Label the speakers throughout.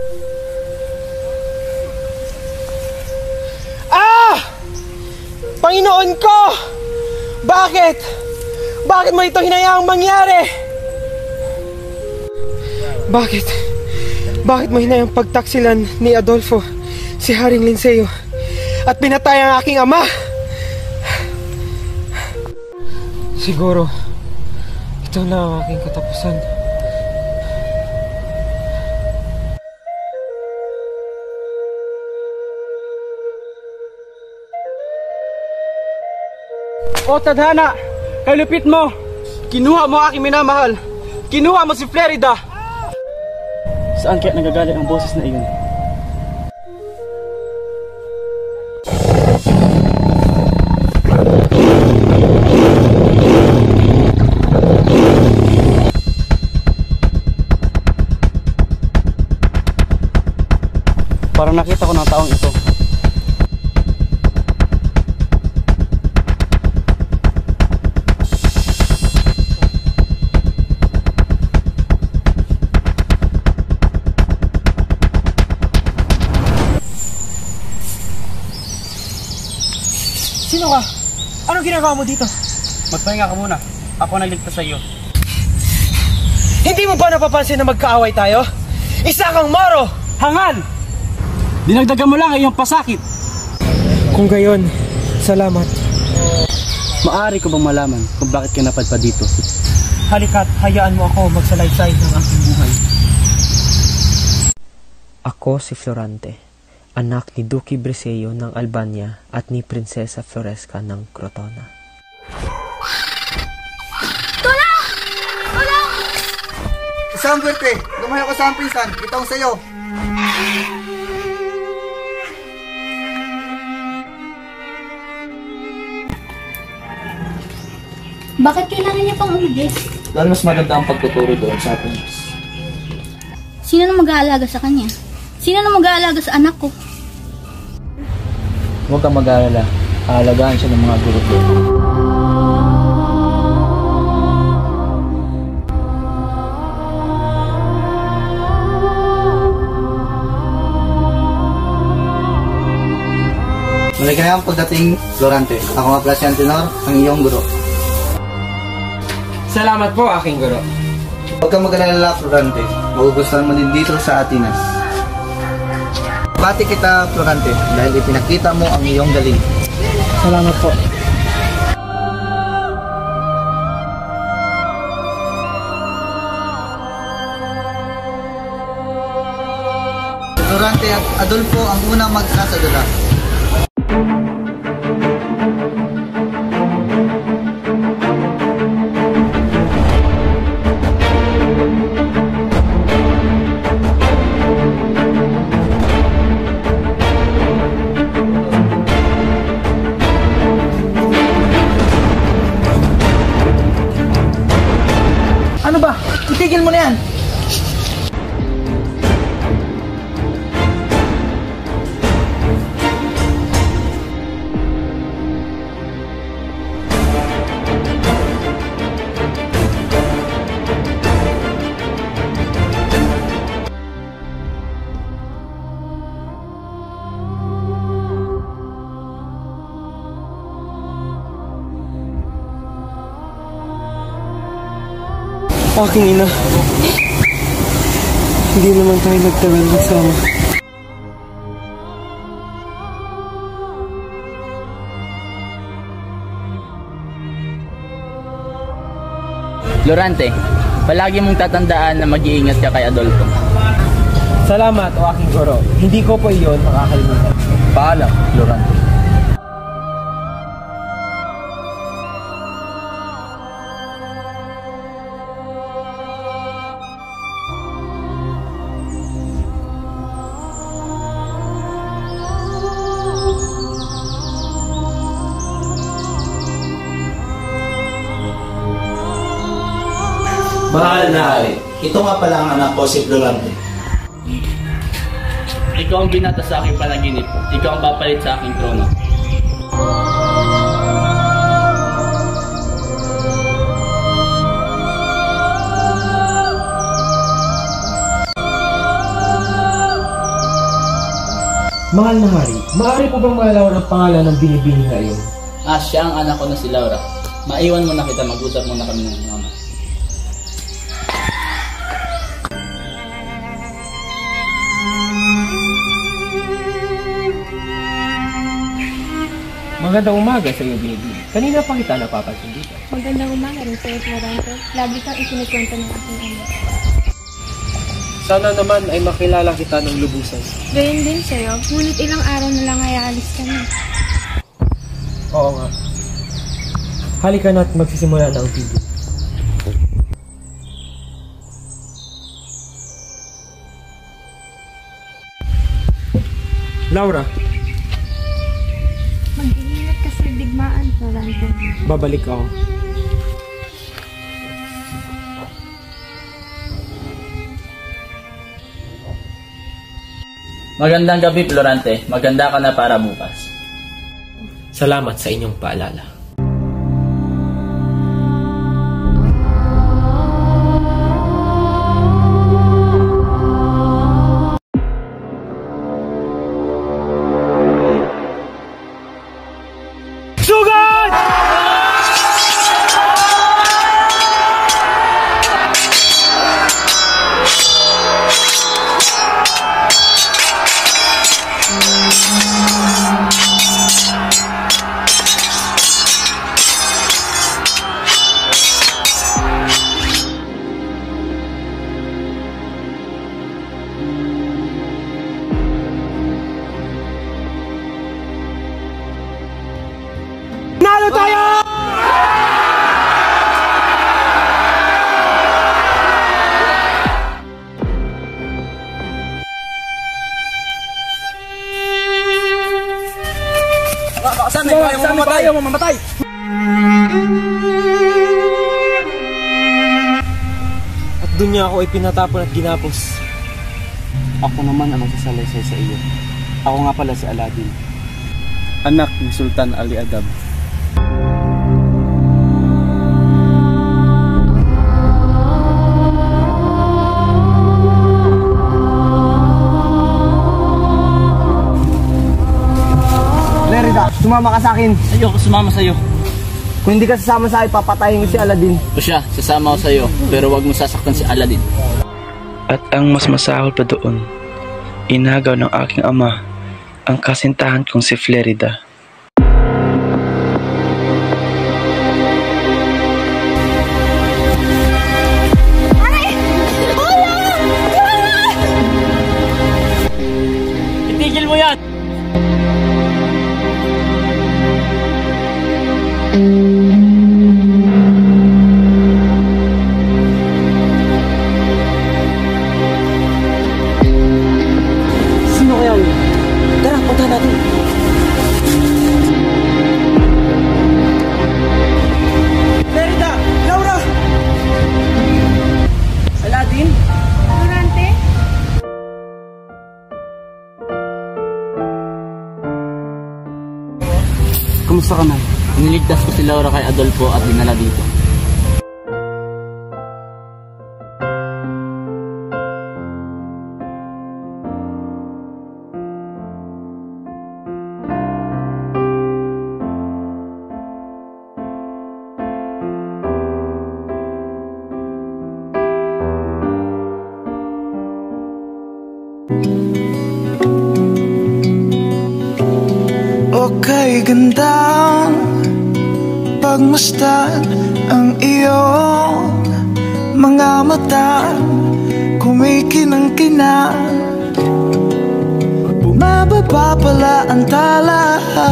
Speaker 1: Panginoon ko! Bakit? Bakit mo ito hinayaang mangyari? Bakit? Bakit mo hinayang pagtaksilan ni Adolfo si Haring Linceo at pinatay ang aking ama? Siguro, ito na ang aking katapusan.
Speaker 2: O tadhana, kalupit mo! Kinuha mo aking minamahal! Kinuha mo si Flerida! Saan kaya nagagaling ang boses na iyon? Parang nakita ko ng taong ito.
Speaker 1: Sino ka? Anong ginagawa mo dito?
Speaker 2: Magpahinga ka muna. Ako nagligtas sa iyo.
Speaker 1: Hindi mo ba napapansin na magkaaway tayo? Isa kang Moro!
Speaker 2: Hangal! Dinagdagan mo lang ang iyong pasakit.
Speaker 1: Kung gayon, salamat.
Speaker 2: Maaari ko bang malaman kung bakit ka napadpad dito?
Speaker 1: Halika't hayaan mo ako magsalaysay ng aking buhay. Ako si Florante, anak ni Duque Briseyo ng Albania at ni Prinsesa Floresca ng Crotona.
Speaker 3: Tulong! Tulong!
Speaker 4: Isang Buerte, lumayo ka sa ang pinsan, itong sa'yo.
Speaker 3: Bakit kailangan niya pang umalis?
Speaker 4: Dahil mas maganda ang pagtuturo doon sa atin.
Speaker 3: Sino na mag-aalaga sa kanya? Sino na mag-aalaga sa anak ko?
Speaker 4: Huwag kang mag-aalala. Aalagaan siya ng mga guro ko. Maligayang pagdating, Florante. Ako nga pala si Antenor, ang iyong guro.
Speaker 1: Salamat po, aking guro.
Speaker 4: Huwag kang mag-alala, Florante. Magugustuhan mo din dito sa Atenas. Bati kita, Florante, dahil ipinakita mo ang iyong galing.
Speaker 1: Salamat po.
Speaker 4: Florante at Adolfo ang unang magsasadula.
Speaker 1: Ano ba? Itigil mo na yan! Aking ina, hindi naman tayo nagtagal magsama.
Speaker 5: Florante, palagi mong tatandaan na mag-iingat ka kay Adolfo.
Speaker 1: Salamat, o aking guro. Hindi ko po iyon makakalimutan.
Speaker 5: Paalam, Florante.
Speaker 6: Mahal na hari, ito nga pala ang anak ko si Florante.
Speaker 5: Ikaw ang binata sa aking panaginip. Ikaw ang papalit sa aking trono.
Speaker 1: Mahal na hari, maaari po bang malawan ang pangalan ng binibini na iyon?
Speaker 5: Siya ang anak ko na si Laura. Maiwan mo na kita, mag-usap muna kami ng mama.
Speaker 1: Magandang umaga sa iyo, binibini. Kanina pa kita napapansin dito.
Speaker 7: Magandang umaga rin sa'yo, Florante. Lagi kang ikinikwento ng aking ama.
Speaker 1: Sana naman ay makilala kita ng lubusan.
Speaker 7: Gayun din sa'yo, ngunit ilang araw na lang ay aalis ka na.
Speaker 1: Oo nga. Halika na at magsisimula na ang video. Laura,
Speaker 7: Mag-iingat ka sa digmaan, Florante.
Speaker 1: babalik ako.
Speaker 5: Magandang gabi, Florante. Maganda ka na para bukas.
Speaker 1: Salamat sa inyong paalala. Sugod! Nalo tayo!
Speaker 2: Saan ayaw mo mamatay?
Speaker 1: At doon niya ako ipinatapon at ginapos.
Speaker 2: Ako naman ang magsasalaysay sa iyo. Ako nga pala si Aladdin, anak ni Sultan Ali Adab.
Speaker 4: Lerida, sumama ka sa akin.
Speaker 5: Ayoko sumama sa'yo.
Speaker 4: Kung hindi ka sasama sa akin, papatayin ko si Aladdin.
Speaker 5: O siya, sasama ako sa'yo. Pero wag mo sasaktan si Aladdin.
Speaker 8: At ang mas masahol pa doon, inagaw ng aking ama ang kasintahan kong si Flerida.
Speaker 5: Itigil mo yan!
Speaker 4: Sino kaya yun? Tara, punta natin. Lerida! Laura!
Speaker 2: Aladdin?
Speaker 7: Florante?
Speaker 2: Kumusta ka na?
Speaker 5: Iniligtas ko si Laura kay Adolfo at dinala dito.
Speaker 9: Okay, gandang pagmasdan ang iyong mga mata, kumikinang-kinang, bumababa pala ang tala.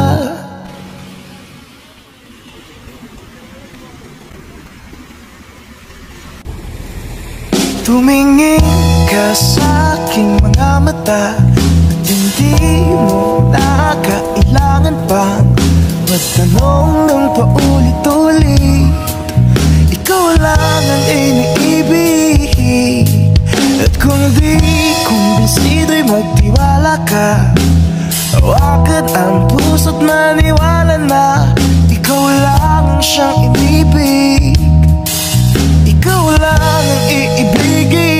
Speaker 9: Tumingin ka sa aking mga mata at hindi mo na kailangan pang magtanong ng paulit-ulit. Ikaw lang ang iniibig, at kung di kumbinsido'y magtiwala ka. Hawakan ang puso't maniwala na ikaw lang ang siyang inibig. Ikaw lang ang iibigin.